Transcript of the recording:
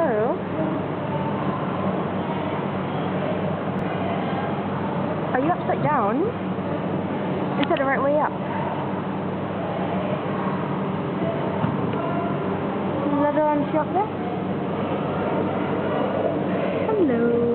Hello. Are you upside down? Is that the right way up? Another one up there? Hello.